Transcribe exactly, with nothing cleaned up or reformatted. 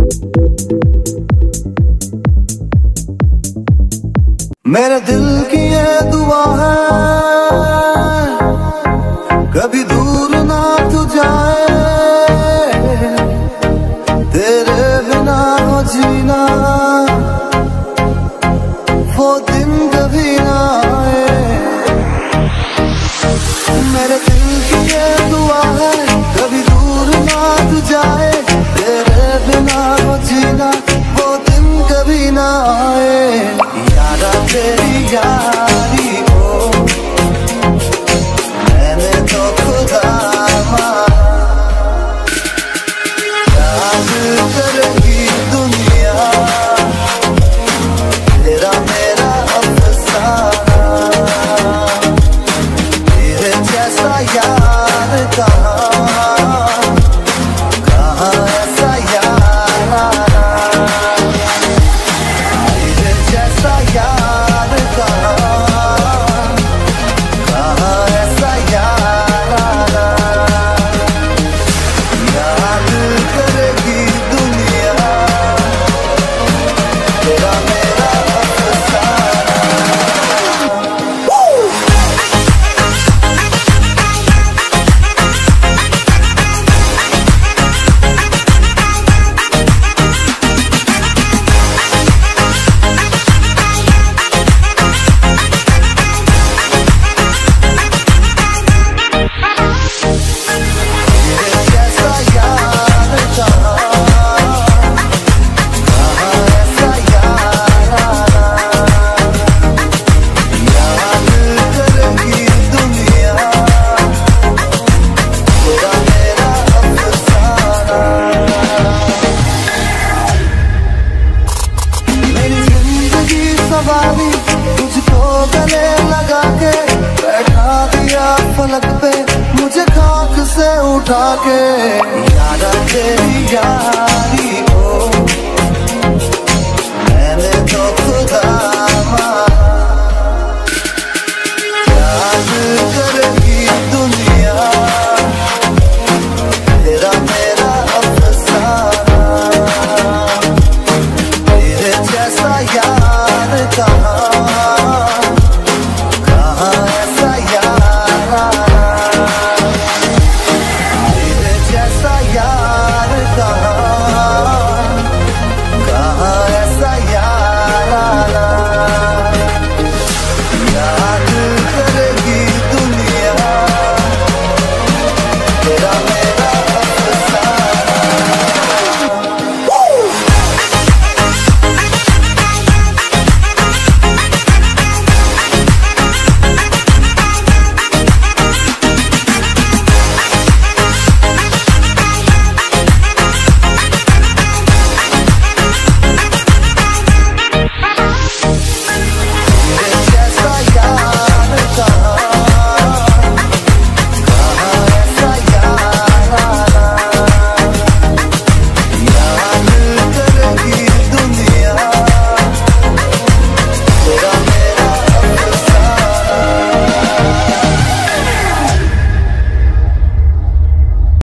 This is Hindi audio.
मेरे दिल की ये दुआ है कभी दूर ना तू जाए, तेरे बिना हो जीना वो दिन कभी ना आए। मेरे दिल की ये दुआ है कभी दूर ना तू जाए, तेरे बिना हो जीना वो दिन कभी ना आए। यारा तेरी यारी को मैंने तो खुदा माना, याद करेगी दुनिया तेरा मेरा अफसाना। तेरे जैसा यार कहाँ कहाँ ऐसा यार आना, तेरे जैसा यार कहाँ कहाँ ऐसा यार आना। याद करेगी दुनिया तेरा मेरा अफसाना। तेरे जैसा यार कहाँ कहाँ ऐसा यार आना। याद करेगी दुनिया तेरा मेरा अफसाना। मेरी जिंदगी सवारी तुझको गले लगा के बैठा दिया फलक पे मुझे खाक से उठा के। यारा तेरी